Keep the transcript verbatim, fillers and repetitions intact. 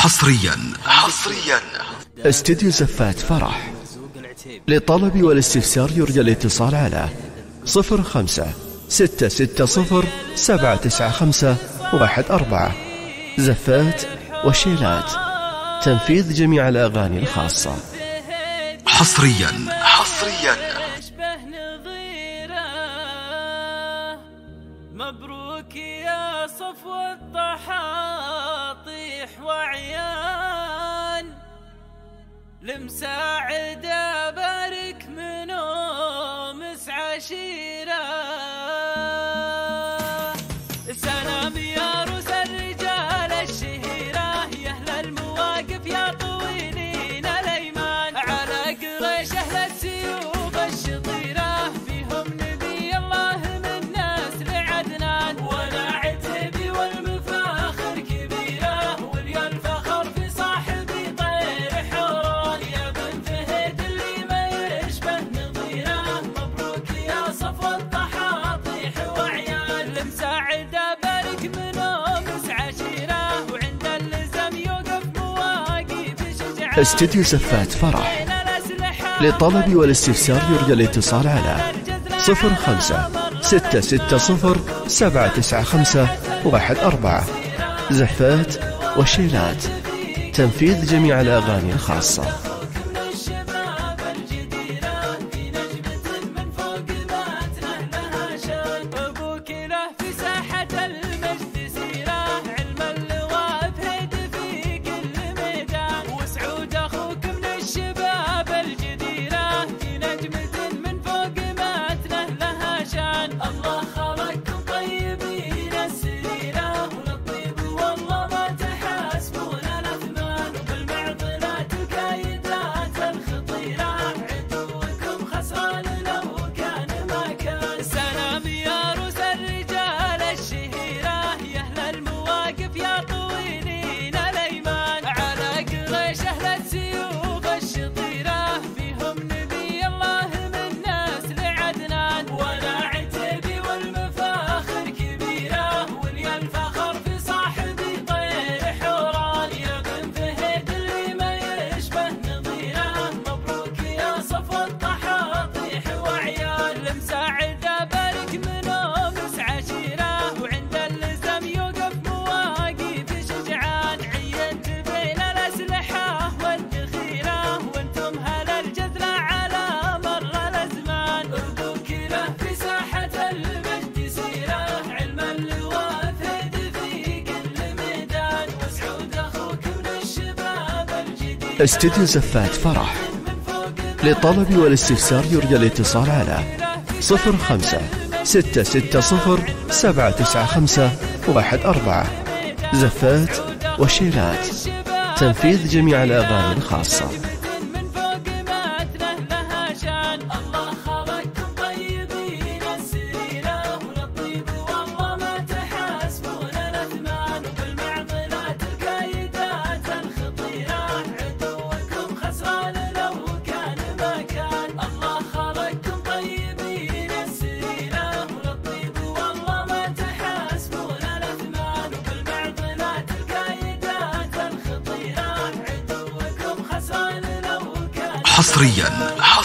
حصريا حصريا استديو زفات فرح. للطلب والاستفسار يرجى الاتصال على صفر خمسة ستة ستة صفر سبعة تسعة خمسة واحد أربعة. زفات وشيلات، تنفيذ جميع الأغاني الخاصة. حصريا حصريا مبروك يا صفو الضحاطيح وعيان، لمساعدة بارك منومس عشيرة. سلام يا روس الرجال الشهيرة، يا أهل المواقف يا طويلين الأيمان، على قريش أهل السيوف الشطيرة، فيهم نبي الله من نسل عدنان، ولا عتبي والمفاخر كبيرة، وليا الفخر في صاحبي طير حوران، يا بن فهد اللي ما يشبه نظيره. مبروك يا صفو الضحاطيح وعيان، لمساعدة بارك منومس عشيرة، وعند اللزم يوقف مواقف شجعان. استديو زفات فرح. للطلب والاستفسار يرجى الاتصال على صفر خمسة ستة ستة صفر سبعة تسعة خمسة واحد أربعة. زفات وشيلات، تنفيذ جميع الأغاني الخاصة. استديو زفات فرح. للطلب والاستفسار يرجى الاتصال على صفر خمسة ستة ستة صفر سبعة تسعة خمسة واحد أربعة. زفات وشيلات، تنفيذ جميع الأغاني الخاصة. حصريا